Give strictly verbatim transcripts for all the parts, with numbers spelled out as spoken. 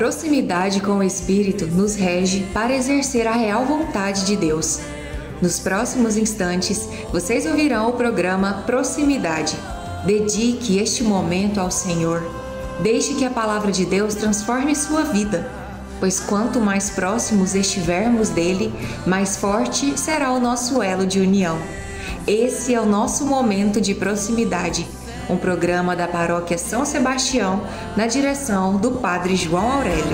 Proximidade com o Espírito nos rege para exercer a real vontade de Deus. Nos próximos instantes, vocês ouvirão o programa Proximidade. Dedique este momento ao Senhor. Deixe que a palavra de Deus transforme sua vida, pois quanto mais próximos estivermos dele, mais forte será o nosso elo de união. Esse é o nosso momento de proximidade, um programa da Paróquia São Sebastião, na direção do Padre João Aurélio.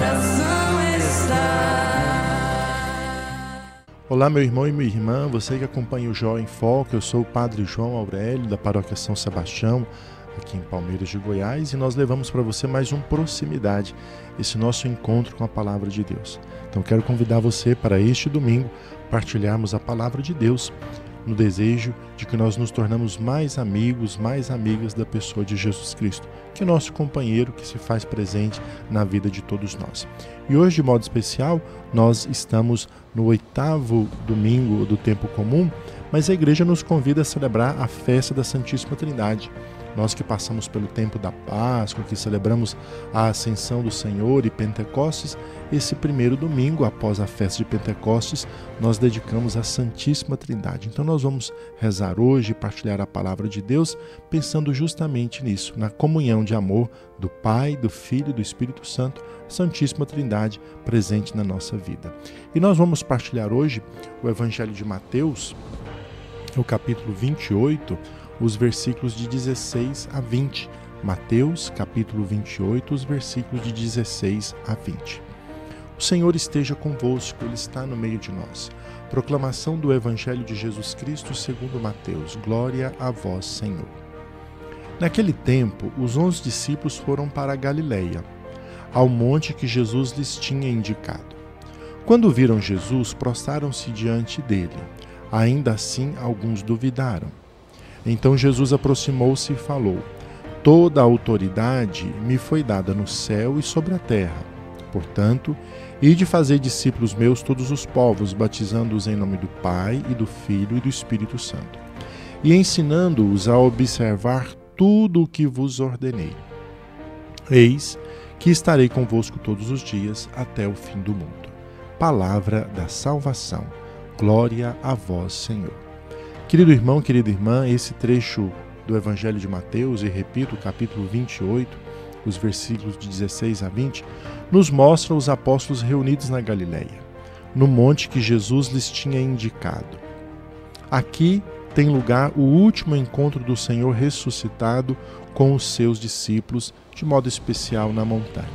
Olá, meu irmão e minha irmã, você que acompanha o Jó em Foco, eu sou o Padre João Aurélio, da Paróquia São Sebastião, aqui em Palmeiras de Goiás, e nós levamos para você mais um Proximidade, esse nosso encontro com a Palavra de Deus. Então quero convidar você para este domingo partilharmos a Palavra de Deus, no desejo de que nós nos tornamos mais amigos, mais amigas da pessoa de Jesus Cristo, que é nosso companheiro que se faz presente na vida de todos nós. E hoje, de modo especial, nós estamos no oitavo domingo do tempo comum, mas a igreja nos convida a celebrar a festa da Santíssima Trindade. Nós que passamos pelo tempo da Páscoa, que celebramos a Ascensão do Senhor e Pentecostes, esse primeiro domingo, após a festa de Pentecostes, nós dedicamos à Santíssima Trindade. Então nós vamos rezar hoje e partilhar a Palavra de Deus, pensando justamente nisso, na comunhão de amor do Pai, do Filho e do Espírito Santo, Santíssima Trindade presente na nossa vida. E nós vamos partilhar hoje o Evangelho de Mateus, o capítulo vinte e oito, os versículos de dezesseis a vinte. Mateus, capítulo vinte e oito, os versículos de dezesseis a vinte. O Senhor esteja convosco, Ele está no meio de nós. Proclamação do Evangelho de Jesus Cristo segundo Mateus. Glória a vós, Senhor. Naquele tempo, os onze discípulos foram para a Galileia, ao monte que Jesus lhes tinha indicado. Quando viram Jesus, prostraram-se diante dele. Ainda assim, alguns duvidaram. Então Jesus aproximou-se e falou: Toda a autoridade me foi dada no céu e sobre a terra. Portanto, ide fazer discípulos meus todos os povos, batizando-os em nome do Pai e do Filho e do Espírito Santo, e ensinando-os a observar tudo o que vos ordenei. Eis que estarei convosco todos os dias até o fim do mundo. Palavra da salvação. Glória a vós, Senhor. Querido irmão, querida irmã, esse trecho do Evangelho de Mateus, e repito, o capítulo vinte e oito, os versículos de dezesseis a vinte, nos mostra os apóstolos reunidos na Galileia, no monte que Jesus lhes tinha indicado. Aqui tem lugar o último encontro do Senhor ressuscitado com os seus discípulos, de modo especial na montanha.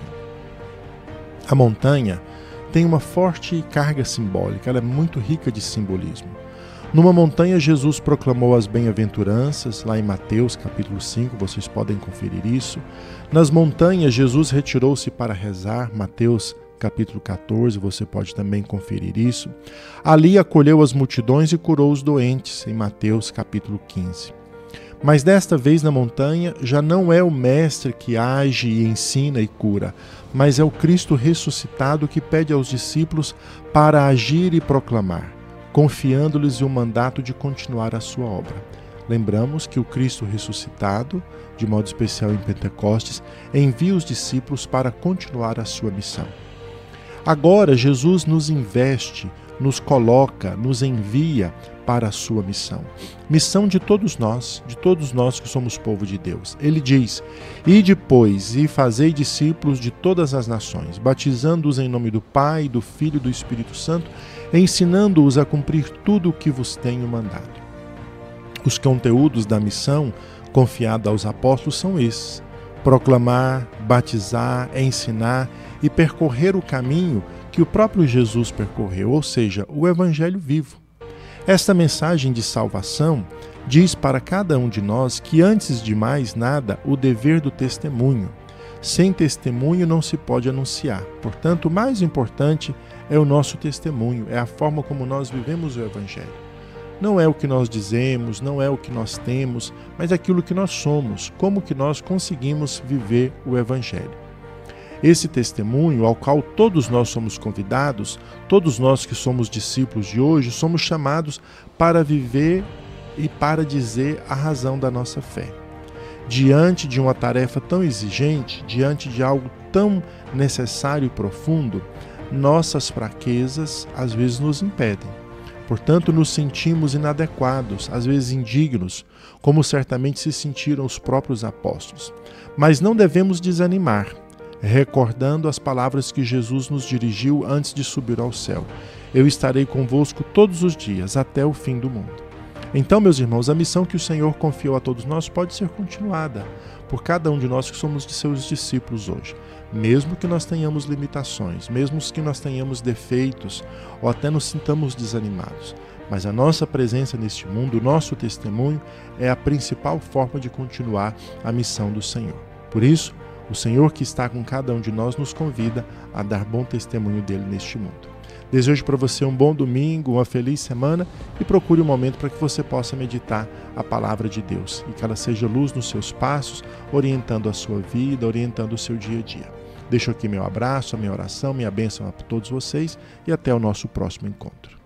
A montanha tem uma forte carga simbólica, ela é muito rica de simbolismo. Numa montanha, Jesus proclamou as bem-aventuranças, lá em Mateus, capítulo cinco, vocês podem conferir isso. Nas montanhas, Jesus retirou-se para rezar, Mateus, capítulo quatorze, você pode também conferir isso. Ali acolheu as multidões e curou os doentes, em Mateus, capítulo quinze. Mas desta vez na montanha, já não é o Mestre que age e ensina e cura, mas é o Cristo ressuscitado que pede aos discípulos para agir e proclamar, confiando-lhes o mandato de continuar a sua obra. Lembramos que o Cristo ressuscitado, de modo especial em Pentecostes, envia os discípulos para continuar a sua missão. Agora Jesus nos investe, nos coloca, nos envia para a sua missão. Missão de todos nós, de todos nós que somos povo de Deus. Ele diz: Ide, pois, e fazei discípulos de todas as nações, batizando-os em nome do Pai, do Filho e do Espírito Santo, ensinando-os a cumprir tudo o que vos tenho mandado. Os conteúdos da missão confiada aos apóstolos são esses: proclamar, batizar, ensinar e percorrer o caminho que o próprio Jesus percorreu, ou seja, o Evangelho vivo. Esta mensagem de salvação diz para cada um de nós que, antes de mais nada, o dever do testemunho. Sem testemunho não se pode anunciar. Portanto, o mais importante é o nosso testemunho, é a forma como nós vivemos o Evangelho. Não é o que nós dizemos, não é o que nós temos, mas aquilo que nós somos, como que nós conseguimos viver o Evangelho. Esse testemunho ao qual todos nós somos convidados, todos nós que somos discípulos de hoje, somos chamados para viver e para dizer a razão da nossa fé. diante de uma tarefa tão exigente, diante de algo tão necessário e profundo, nossas fraquezas às vezes nos impedem. Portanto, nos sentimos inadequados, às vezes indignos, como certamente se sentiram os próprios apóstolos. Mas não devemos desanimar, recordando as palavras que Jesus nos dirigiu antes de subir ao céu. Eu estarei convosco todos os dias, até o fim do mundo. Então, meus irmãos, a missão que o Senhor confiou a todos nós pode ser continuada por cada um de nós que somos de seus discípulos hoje. Mesmo que nós tenhamos limitações, mesmo que nós tenhamos defeitos ou até nos sintamos desanimados. Mas a nossa presença neste mundo, o nosso testemunho, é a principal forma de continuar a missão do Senhor. Por isso, o Senhor que está com cada um de nós nos convida a dar bom testemunho dele neste mundo. Desejo para você um bom domingo, uma feliz semana e procure um momento para que você possa meditar a palavra de Deus e que ela seja luz nos seus passos, orientando a sua vida, orientando o seu dia a dia. Deixo aqui meu abraço, a minha oração, minha bênção a todos vocês e até o nosso próximo encontro.